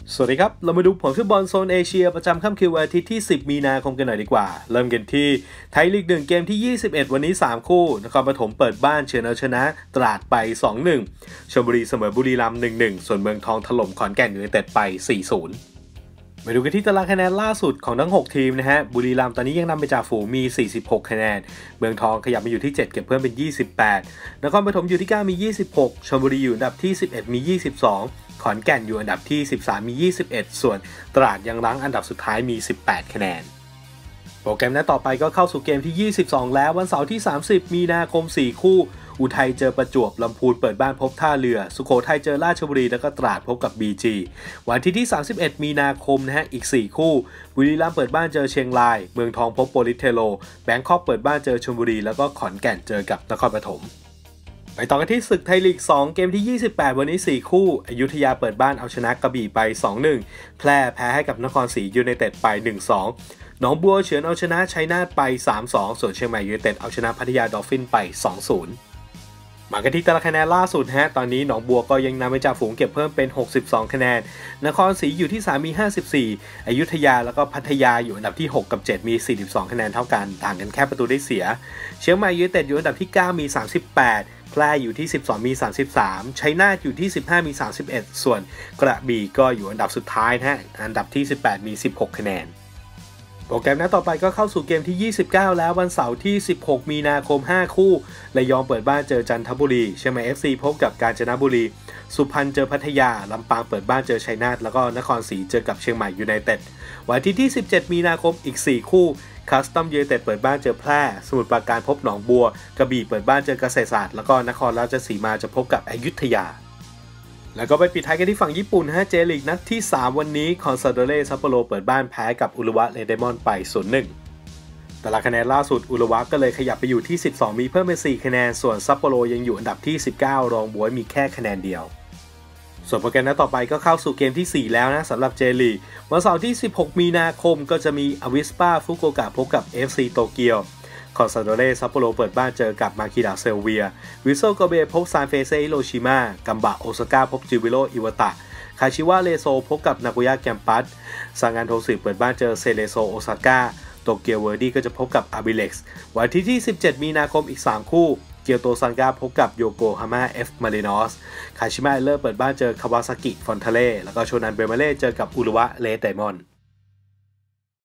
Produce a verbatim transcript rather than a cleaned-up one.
สวัสดีครับเรามาดูผลฟุตบอลโซนเอเชียประจำค่ำคืนวันอาทิตย์ที่สิบมีนาคมกันหน่อยดีกว่าเริ่มกันที่ไทยลีกหนึ่งเกมที่ยี่สิบเอ็ดวันนี้สามคู่นครปฐมเปิดบ้านเฉือนเอาชนะตราดไป สองหนึ่ง ชลบุรีเสมอบุรีรัมย์ หนึ่งหนึ่ง ส่วนเมืองทองถล่มขอนแก่นยูไนเต็ดไป สี่ศูนย์มาดูกันที่ตารางคะแนนล่าสุดของทั้งหกทีมนะฮะบุรีรัมย์ตอนนี้ยังนำไปจากฝูงมีสี่สิบหกคะแนนเมืองทองขยับมาอยู่ที่เจ็ดเก็บเพิ่มเป็นยี่สิบแปดนครปฐมอยู่ที่เก้ามียี่สิบหกชลบุรีอยู่อันดับที่สิบเอ็ดมียี่สิบสองขอนแก่นอยู่อันดับที่สิบสามมียี่สิบเอ็ดส่วนตราดยังรั้งอันดับสุดท้ายมีสิบแปดคะแนนโปรแกรมนัดต่อไปก็เข้าสู่เกมที่ยี่สิบสองแล้ววันเสาร์ที่สามสิบมีนาคมสี่คู่อุทัยเจอประจวบลำพูนเปิดบ้านพบท่าเรือสุโขทัยเจอราชบุรีแล้วก็ตราดพบกับ บี จี วันอาทิตย์ที่สามสิบเอ็ดมีนาคมนะฮะอีกสี่คู่บุรีรัมย์เปิดบ้านเจอเชียงรายเมืองทองพบโปลิสเทโรแบงคอกเปิดบ้านเจอชลบุรีแล้วก็ขอนแก่นเจอกับนครปฐมไปต่อกันที่ศึกไทยลีกสองเกมที่ยี่สิบแปดวันนี้สี่คู่อยุธยาเปิดบ้านเอาชนะกระบี่ไป สองหนึ่ง แพร่แพ้ให้กับนครศรียูไนเต็ดไป หนึ่งสอง หนองบัวเฉือนเอาชนะชัยนาทไป สามสอง ส่วนเชียงใหม่ยูไนเต็ดเอาชนะพัทยาดอลฟินไป สองศูนย์มากันที่ตารางคะแนนล่าสุดฮะตอนนี้หนองบัวก็ยังนำไปจากฝูงเก็บเพิ่มเป็นหกสิบสองคะแนนนครศรีอยู่ที่สามมีห้าสิบสี่อยุธยาแล้วก็พัทยาอยู่อันดับที่หกกับเจ็ดมีสี่สิบสองคะแนนเท่ากันต่างกันแค่ประตูได้เสียเชียงใหม่ยูไนเต็ดอยู่อันดับที่เก้ามีสามสิบแปดแพร่อยู่ที่สิบสองมีสามสิบสามชัยนาทอยู่ที่สิบห้ามีสามสิบเอ็ดส่วนกระบี่ก็อยู่อันดับสุดท้ายนะฮะอันดับที่สิบแปดมีสิบหกคะแนนโปรแกรมนัดต่อไปก็เข้าสู่เกมที่ยี่สิบเก้าแล้ววันเสาร์ที่สิบหกมีนาคมห้าคู่ระยองเปิดบ้านเจอจันทบุรีเชียงใหม่ เอฟ ซี พบกับกาญจนบุรีสุพรรณเจอพัทยาลำปางเปิดบ้านเจอชัยนาทแล้วก็นครศรีเจอกับเชียงใหม่ยูไนเต็ดวันอาทิตย์ที่สิบเจ็ดมีนาคมอีกสี่คู่คัสตอมยูไนเต็ดเปิดบ้านเจอแพร่สมุทรปราการพบหนองบัวกระบี่เปิดบ้านเจอเกษตรศาสตร์แล้วก็นครราชสีมาจะพบกับอยุธยาแล้วก็ไปปิดท้ายกันที่ฝั่งญี่ปุ่นฮะเจลีกนัดที่สามวันนี้คอนซาโดเรซัปโปโรเปิดบ้านแพ้กับอุรุวะเรดมอนไป ศูนย์หนึ่ง แต่ละคะแนนล่าสุดอุรุวะก็เลยขยับไปอยู่ที่สิบสองมีเพิ่มเป็นสี่คะแนนส่วนซัปโปโรยังอยู่อันดับที่สิบเก้ารองบ๊วยมีแค่คะแนนเดียวส่วนโปรแกรมนัดต่อไปก็เข้าสู่เกมที่สี่แล้วนะสำหรับเจลีกวันเสาร์ที่สิบหกมีนาคมก็จะมีอวิสปาฟุกุโอกะพบกับ เอฟ ซี โตเกียวคอนซาโดเรซัปโปโรเปิดบ้านเจอกับมาคิดะเซลเวียวิโซโกเบพบซานเฟเซฮิโรชิมากัมบะโอซาก้าพบจิวิโรอิวาตะคาชิวะเรโซพบกับนาโกย่าแกมปัสซางานโทสึเปิดบ้านเจอเซเรโซโอซาก้าโตเกียวเวอร์ดี้ก็จะพบกับอาบิเล็กซ์วันอาทิตย์ที่สิบเจ็ดมีนาคมอีกสามคู่เกียวโตซังกาพบกับโยโกฮาม่าเอฟมารินอสคาชิมะเอเลอร์เปิดบ้านเจอคาวาซากิฟอนทาเล่แล้วก็โชนันเบมาเล่เจอกับอุรุวะเรดไดมอนด์